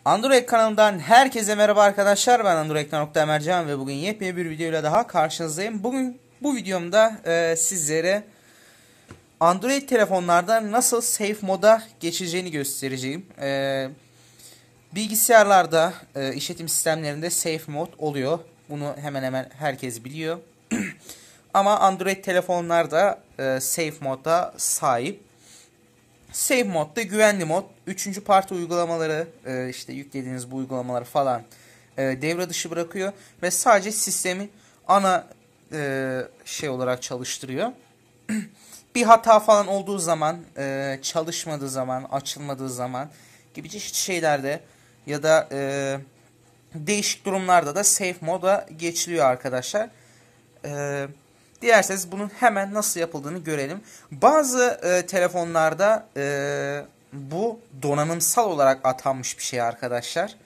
Android kanalından herkese merhaba arkadaşlar. Ben Android.Emercan ve bugün yepyeni bir videoyla daha karşınızdayım. Bugün bu videomda sizlere Android telefonlarda nasıl safe moda geçeceğini göstereceğim. Bilgisayarlarda, işletim sistemlerinde safe mod oluyor. Bunu hemen hemen herkes biliyor. Ama Android telefonlarda safe moda sahip. Safe modda güvenli mod, üçüncü parti uygulamaları, işte yüklediğiniz bu uygulamaları falan devre dışı bırakıyor ve sadece sistemi ana şey olarak çalıştırıyor. Bir hata falan olduğu zaman, çalışmadığı zaman, açılmadığı zaman gibi çeşitli şeylerde ya da değişik durumlarda da safe moda geçiliyor arkadaşlar. Dilerseniz bunun hemen nasıl yapıldığını görelim. Bazı telefonlarda bu donanımsal olarak atanmış bir şey arkadaşlar.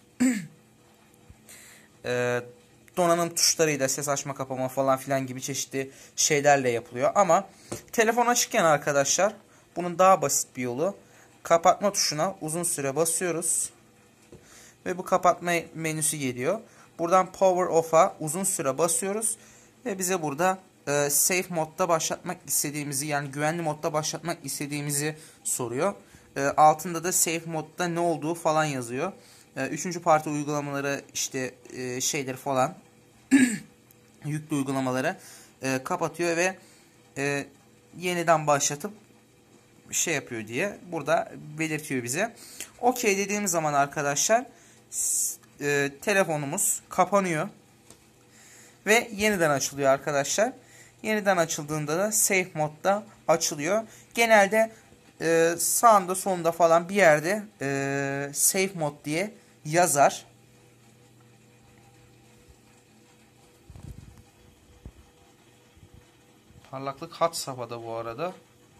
Donanım tuşlarıyla ses açma kapama falan filan gibi çeşitli şeylerle yapılıyor. Ama telefon açıkken arkadaşlar bunun daha basit bir yolu. Kapatma tuşuna uzun süre basıyoruz. Ve bu kapatma menüsü geliyor. Buradan Power Off'a uzun süre basıyoruz. Ve bize burada safe modda başlatmak istediğimizi, yani güvenli modda başlatmak istediğimizi soruyor. Altında da safe modda ne olduğu falan yazıyor. Üçüncü parti uygulamaları, işte şeyleri falan yüklü uygulamaları kapatıyor ve yeniden başlatıp şey yapıyor diye burada belirtiyor bize. OK dediğimiz zaman arkadaşlar telefonumuz kapanıyor ve yeniden açılıyor arkadaşlar. Yeniden açıldığında da safe modda açılıyor. Genelde sağında solunda falan bir yerde safe mod diye yazar. Parlaklık had safhada bu arada.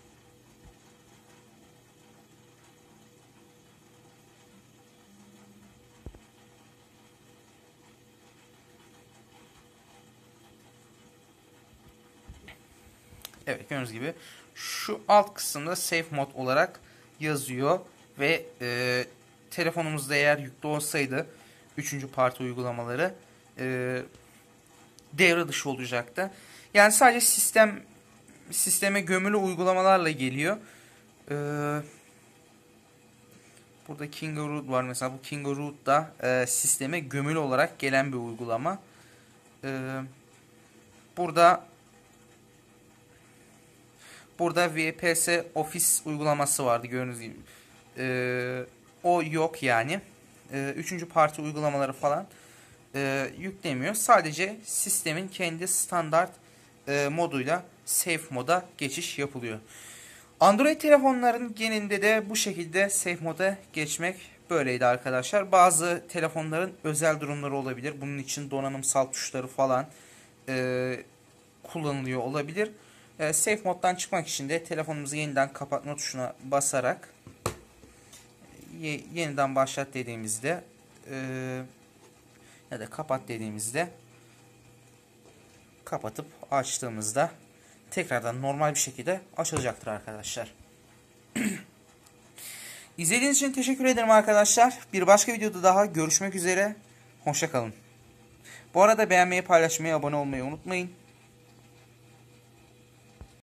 Evet, gördüğünüz gibi şu alt kısımda safe mod olarak yazıyor ve telefonumuzda eğer yüklü olsaydı üçüncü parti uygulamaları devre dışı olacaktı. Yani sadece sisteme gömülü uygulamalarla geliyor. Burada Kingo var mesela. Bu Kingo da sisteme gömülü olarak gelen bir uygulama. Burada VPS Office uygulaması vardı, gördüğünüz gibi. O yok yani. Üçüncü parti uygulamaları falan yüklemiyor. Sadece sistemin kendi standart moduyla safe moda geçiş yapılıyor. Android telefonların genelinde de bu şekilde safe moda geçmek böyleydi arkadaşlar. Bazı telefonların özel durumları olabilir. Bunun için donanımsal tuşları falan kullanılıyor olabilir. Safe moddan çıkmak için de telefonumuzu yeniden kapatma tuşuna basarak yeniden başlat dediğimizde ya da kapat dediğimizde kapatıp açtığımızda tekrardan normal bir şekilde açılacaktır arkadaşlar. İzlediğiniz için teşekkür ederim arkadaşlar. Bir başka videoda daha görüşmek üzere. Hoşça kalın. Bu arada beğenmeyi, paylaşmayı, abone olmayı unutmayın.